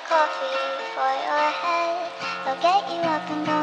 coffee for your head. They'll get you up and going.